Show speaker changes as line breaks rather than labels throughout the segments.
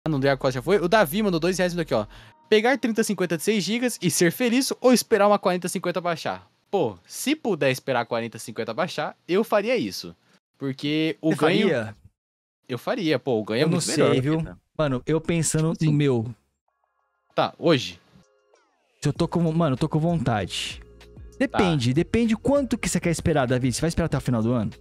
no Diago Costa já foi. O Davi mandou R$2 aqui, ó. Pegar 3050 de 6 GB e ser feliz ou esperar uma 4050 baixar? Pô, se puder esperar a 4050 baixar, eu faria isso. Porque o ganho...
Faria?
Eu faria, pô, o ganho é muito
melhor. Eu não sei,
melhor,
viu? Mano, eu pensando no meu.
Tá, hoje?
Se eu tô com... Mano, eu tô com vontade. Depende quanto que você quer esperar, Davi. Você vai esperar até o final do ano?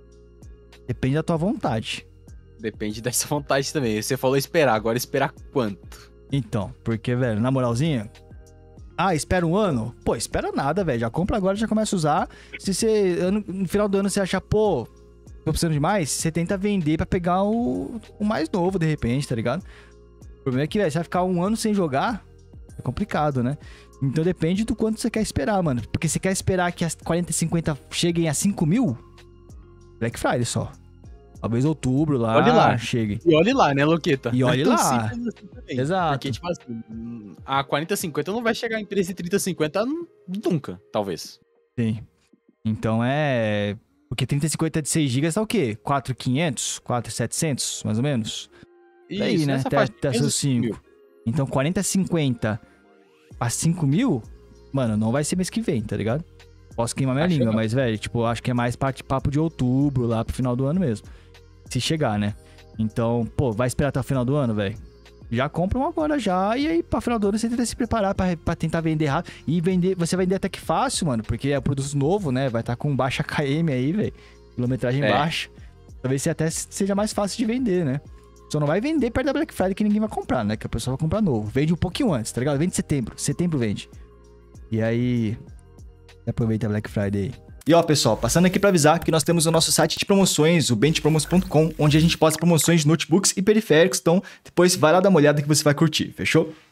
Depende da tua vontade.
Depende dessa vontade também. Você falou esperar, agora esperar quanto?
Então, porque, velho, na moralzinha... Ah, espera um ano? Pô, espera nada, velho. Já compra agora, já começa a usar. Se você, no final do ano, você achar, pô, tô precisando de mais, você tenta vender pra pegar o mais novo, de repente, tá ligado? O problema é que, velho, você vai ficar um ano sem jogar, é complicado, né? Então depende do quanto você quer esperar, mano. Porque você quer esperar que as 4050 cheguem a 5 mil? Black Friday só. Talvez outubro lá,
olhe lá.
chegue.
E olhe lá, né, Luqueta?
E olhe lá.
Assim
Exato.
Porque, tipo assim, a 4050 não vai chegar em preço de 3050 nunca, talvez.
Sim. Então é... Porque 3050 de 6 GB tá o quê? 4.500? 4.700, mais ou menos?
Isso,
Daí, né? Até seus 5. Então 4050 a 5 mil, mano, não vai ser mês que vem, tá ligado? Posso queimar minha língua, mas, velho, tipo, acho que é mais papo de outubro, lá pro final do ano mesmo. Se chegar, né? Então, pô, vai esperar até o final do ano, velho? Já compra um agora já, e aí pra final do ano você tenta se preparar pra tentar vender rápido. E vender, você vai vender até que fácil, mano, porque é produto novo, né? Vai estar com baixa KM aí, velho. Quilometragem baixa. Talvez até seja mais fácil de vender, né? Só não vai vender perto da Black Friday que ninguém vai comprar, né? Que a pessoa vai comprar novo. Vende um pouquinho antes, tá ligado? Vende em setembro. Setembro vende. E aí... aproveita a Black Friday aí. E ó, pessoal, passando aqui pra avisar que nós temos o nosso site de promoções, o benchpromos.com, onde a gente posta promoções de notebooks e periféricos. Então, depois vai lá dar uma olhada que você vai curtir, fechou?